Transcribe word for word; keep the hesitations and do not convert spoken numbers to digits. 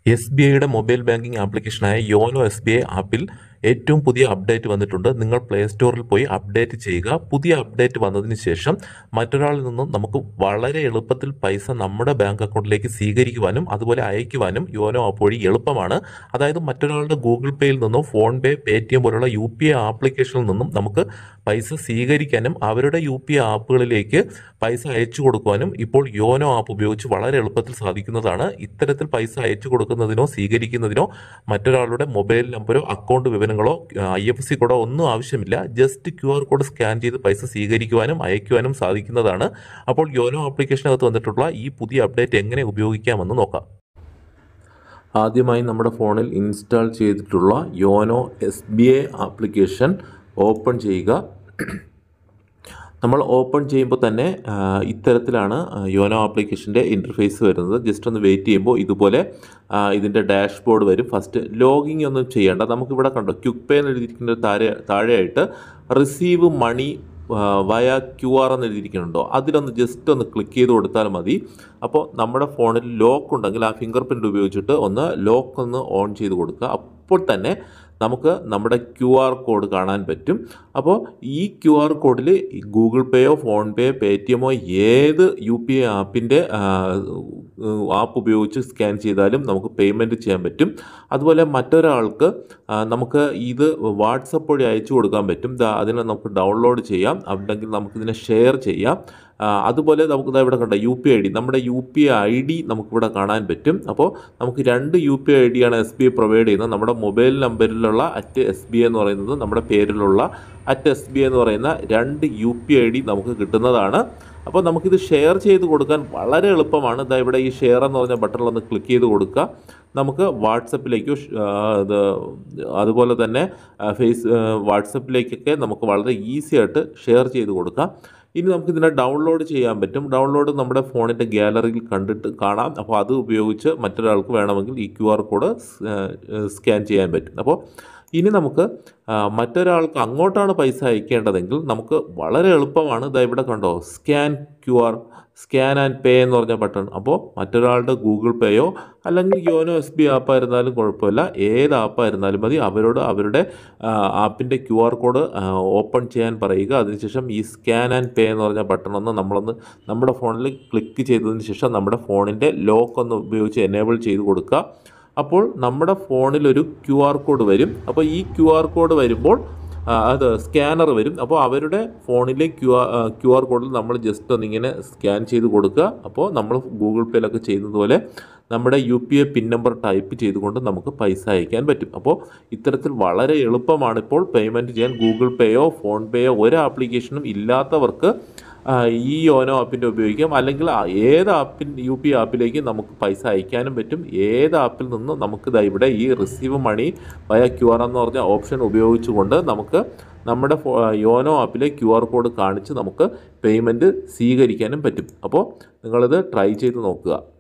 S B ഐയുടെ mobile banking ആപ്ലിക്കേഷനായ YONO S B I ആപ്പിൽ ഏറ്റവും പുതിയ അപ്ഡേറ്റ് വന്നിട്ടുണ്ട്. നിങ്ങൾ പ്ലേ സ്റ്റോറിൽ പോയി അപ്ഡേറ്റ് ചെയ്യുക. പുതിയ അപ്ഡേറ്റ് വന്നതിന് ശേഷം മറ്റൊരാളിൽ നിന്നും നമുക്ക് വളരെ എളുപ്പത്തിൽ പൈസ നമ്മുടെ ബാങ്ക് അക്കൗണ്ടിലേക്ക് സ്വീകരിക്കുവാനും അതുപോലെ അയക്കുവാനും യോനോ ആപ്പ് വഴി എളുപ്പമാണ്. അതായത് മറ്റൊരാളുടെ ഗൂഗിൾ പേയിൽ നിന്നും PhonePe, pay T M പോലുള്ള യു പി ഐ ആപ്ലിക്കേഷനിൽ നിന്നും നമുക്ക് പൈസ സ്വീകരിക്കാനും അവരുടെ യു പി ഐ ആപ്പുകളിലേക്ക് പൈസ അയച്ചു കൊടുക്കുവാനും ഇപ്പോൾ യോനോ ആപ്പ് ഉപയോഗിച്ച് വളരെ എളുപ്പത്തിൽ സാധിക്കുന്നതാണ്. ഇത്തരത്തിൽ പൈസ അയച്ചു കൊടുക്കുന്നതിനോ സ്വീകരിക്കുന്നതിനോ മറ്റൊരാളുടെ മൊബൈൽ നമ്പറോ അക്കൗണ്ട് വിവരങ്ങളോ ഐ എഫ് എസ് സി കോഡോ ഒന്നും ആവശ്യമില്ല. Just Q R code scan ചെയ്ത് പൈസ സ്വീകരിക്കുവാനും അയക്കുവാനും സാധിക്കുന്നതാണ്. അപ്പോൾ യോനോ ആപ്ലിക്കേഷനകത്ത് വന്നിട്ടുള്ള ഈ പുതിയ അപ്ഡേറ്റ് എങ്ങനെ ഉപയോഗിക്കാമെന്ന് നോക്കാം. ആദ്യമായി നമ്മുടെ ഫോണിൽ ഇൻസ്റ്റാൾ ചെയ്തിട്ടുള്ള YONO S B I application open ചെയ്യുക. നമ്മൾ ഓപ്പൺ ചെയ്യുമ്പോൾ തന്നെ ഇത്തരത്തിലാണ് യോനോ ആപ്ലിക്കേഷൻ്റെ ഇൻ്റർഫേസ് വരുന്നത്. ജസ്റ്റ് ഒന്ന് വെയിറ്റ് ചെയ്യുമ്പോൾ ഇതുപോലെ ഇതിൻ്റെ ഡാഷ്ബോർഡ് വരും. ഫസ്റ്റ് ലോഗിങ് ഒന്നും ചെയ്യേണ്ട. നമുക്കിവിടെ കണ്ടോ ക്വിക്ക് പേ എന്ന് എഴുതിയിരിക്കുന്ന താഴെ താഴെയായിട്ട് റിസീവ് മണി വയ ക്യു ആർ എന്ന് എഴുതിയിരിക്കുന്നുണ്ടോ, അതിലൊന്ന് ജസ്റ്റ് ഒന്ന് ക്ലിക്ക് ചെയ്ത് കൊടുത്താൽ മതി. അപ്പോൾ നമ്മുടെ ഫോണിൽ ലോക്ക് ഉണ്ടെങ്കിൽ ആ ഫിംഗർ പ്രിൻ്റ് ഉപയോഗിച്ചിട്ട് ഒന്ന് ലോക്ക് ഒന്ന് ഓൺ ചെയ്ത് കൊടുക്കുക. അപ്പോൾ തന്നെ നമുക്ക് നമ്മുടെ ക്യു ആർ കോഡ് കാണാൻ പറ്റും. അപ്പോൾ ഈ ക്യു ആർ കോഡിൽ ഗൂഗിൾ പേയോ ഫോൺ പേ, പേ ടി എമ്മോ ഏത് യു പി ഐ ആപ്പിൻ്റെ ആപ്പ് ഉപയോഗിച്ച് സ്കാൻ ചെയ്താലും നമുക്ക് പേയ്മെൻറ്റ് ചെയ്യാൻ പറ്റും. അതുപോലെ മറ്റൊരാൾക്ക് നമുക്ക് ഇത് വാട്സപ്പ് വഴി അയച്ചു കൊടുക്കാൻ പറ്റും. അതിനെ നമുക്ക് ഡൗൺലോഡ് ചെയ്യാം, അല്ലെങ്കിൽ നമുക്കിതിനെ ഷെയർ ചെയ്യാം. അതുപോലെ നമുക്ക് ഇവിടെ കണ്ട യു പി ഐ ഡി, നമ്മുടെ U P I I D നമുക്കിവിടെ കാണാൻ പറ്റും. അപ്പോൾ നമുക്ക് രണ്ട് യു പി ഐ ഐ ഡിയാണ് എസ് ബി ഐ പ്രൊവൈഡ് ചെയ്യുന്നത്. നമ്മുടെ മൊബൈൽ നമ്പറിലുള്ള അറ്റ് എസ് ബി ഐ എന്ന് പറയുന്നത്, നമ്മുടെ പേരിലുള്ള അറ്റ് എസ് ബി ഐ എന്ന് പറയുന്ന രണ്ട് യു പി ഐ ഡി നമുക്ക് കിട്ടുന്നതാണ്. അപ്പോൾ നമുക്കിത് ഷെയർ ചെയ്ത് കൊടുക്കാൻ വളരെ എളുപ്പമാണ്. ഇതാ ഇവിടെ ഈ ഷെയർ എന്ന് പറഞ്ഞ ബട്ടണിലൊന്ന് ക്ലിക്ക് ചെയ്ത് കൊടുക്കുക. നമുക്ക് വാട്സപ്പിലേക്കോ ഇത് അതുപോലെ തന്നെ ഫേസ് വാട്സപ്പിലേക്കൊക്കെ നമുക്ക് വളരെ ഈസി ആയിട്ട് ഷെയർ ചെയ്ത് കൊടുക്കാം. ഇനി നമുക്കിതിനെ ഡൗൺലോഡ് ചെയ്യാൻ പറ്റും. ഡൗൺലോഡ് നമ്മുടെ ഫോണിൻ്റെ ഗാലറിയിൽ കണ്ടിട്ട് കാണാം. അപ്പോൾ അത് ഉപയോഗിച്ച് മറ്റൊരാൾക്ക് വേണമെങ്കിൽ ഈ ക്യു ആർ കോഡ് സ്കാൻ ചെയ്യാൻ പറ്റും. അപ്പോൾ ഇനി നമുക്ക് മറ്റൊരാൾക്ക് അങ്ങോട്ടാണ് പൈസ അയക്കേണ്ടതെങ്കിൽ നമുക്ക് വളരെ എളുപ്പമാണ്. ഇതാ ഇവിടെ കണ്ടോ scan Q R, scan and pay എന്ന് പറഞ്ഞ ബട്ടൺ. അപ്പോൾ മറ്റൊരാളുടെ ഗൂഗിൾ പേയോ അല്ലെങ്കിൽ യോനോ എസ് ബി ആപ്പായിരുന്നാലും കുഴപ്പമില്ല, ഏത് ആപ്പായിരുന്നാലും മതി, അവരോട് അവരുടെ ആപ്പിൻ്റെ ക്യു ആർ കോഡ് ഓപ്പൺ ചെയ്യാൻ പറയുക. അതിനുശേഷം ഈ സ്കാൻ ആൻഡ് പേ എന്ന് പറഞ്ഞ ബട്ടൺ ഒന്ന് നമ്മളൊന്ന് നമ്മുടെ ഫോണിൽ ക്ലിക്ക് ചെയ്തതിന് ശേഷം നമ്മുടെ ഫോണിൻ്റെ ലോക്ക് ഒന്ന് ഉപയോഗിച്ച് എനേബിൾ ചെയ്ത് കൊടുക്കുക. അപ്പോൾ നമ്മുടെ ഫോണിലൊരു ക്യു ആർ കോഡ് വരും. അപ്പോൾ ഈ ക്യു ആർ കോഡ് വരുമ്പോൾ അത് സ്കാനർ വരും. അപ്പോൾ അവരുടെ ഫോണിലെ ക്യു ആർ ക്യു ആർ കോഡിൽ നമ്മൾ ജസ്റ്റ് ഒന്നിങ്ങനെ സ്കാൻ ചെയ്ത് കൊടുക്കുക. അപ്പോൾ നമ്മൾ ഗൂഗിൾ പേയിലൊക്കെ ചെയ്യുന്നത് പോലെ നമ്മുടെ U P I PIN number type ചെയ്തുകൊണ്ട് നമുക്ക് പൈസ അയക്കാൻ പറ്റും. അപ്പോൾ ഇത്തരത്തിൽ വളരെ എളുപ്പമാണ് ഇപ്പോൾ പേയ്മെൻറ്റ് ചെയ്യാൻ. ഗൂഗിൾ പേയോ ഫോൺ പേയോ ഒരു ആപ്ലിക്കേഷനും ഇല്ലാത്തവർക്ക് ഈ യോനോ ആപ്പിൻ്റെ ഉപയോഗിക്കാം. അല്ലെങ്കിൽ ഏത് ആപ്പിൻ യു പി ആപ്പിലേക്ക് നമുക്ക് പൈസ അയക്കാനും പറ്റും. ഏത് ആപ്പിൽ നിന്നും നമുക്ക് ഇതാ ഇവിടെ ഈ റിസീവ് മണി വയ ക്യു ആർ എന്ന് പറഞ്ഞ ഓപ്ഷൻ ഉപയോഗിച്ചുകൊണ്ട് നമുക്ക് നമ്മുടെ യോനോ ആപ്പിലെ ക്യു ആർ കോഡ് കാണിച്ച് നമുക്ക് പേയ്മെൻറ്റ് സ്വീകരിക്കാനും പറ്റും. അപ്പോൾ നിങ്ങളിത് ട്രൈ ചെയ്ത് നോക്കുക.